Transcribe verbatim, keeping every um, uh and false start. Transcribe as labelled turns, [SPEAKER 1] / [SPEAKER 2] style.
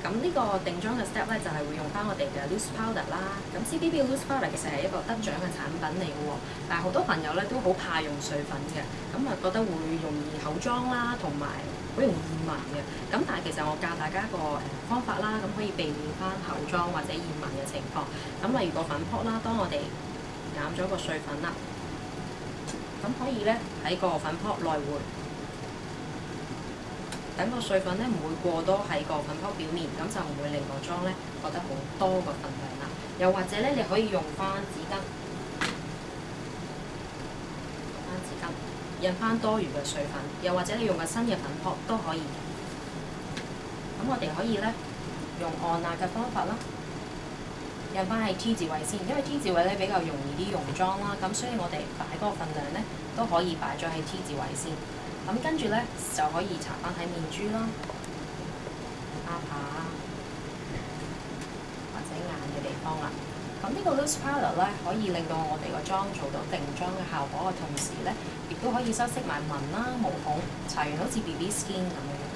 [SPEAKER 1] 咁呢個定妝嘅 step 咧，就係、是、會用翻我哋嘅 loose powder 啦。咁 C B B loose powder 其實係一個得獎嘅產品嚟嘅喎，但係好多朋友咧都好怕用碎粉嘅，咁啊覺得會容易口妝啦，同埋好容易豔紋嘅。咁但係其實我教大家一個誒方法啦，咁可以避免翻口妝或者豔紋嘅情況。咁例如個粉撲啦，當我哋減咗個碎粉啦，咁可以咧喺個粉撲來回。等個碎粉咧唔會過多喺個粉撲表面，咁就唔會令個妝咧覺得好多個份量啦。又或者咧，你可以用翻紙巾，用翻紙巾印翻多餘嘅碎粉，又或者你用個新嘅粉撲都可以。咁我哋可以咧用按壓嘅方法啦，印翻喺 T 字位先，因為 T 字位咧比較容易啲溶妝啦，咁所以我哋擺嗰個份量咧都可以擺咗喺 T 字位先。咁跟住咧就可以搽翻喺面珠啦、下巴或者眼嘅地方啦。咁呢個 loose powder 咧可以令到我哋個妝做到定妝嘅效果嘅同時咧，亦都可以修飾埋紋啦、毛孔，搽完好似 B B skin 咁樣。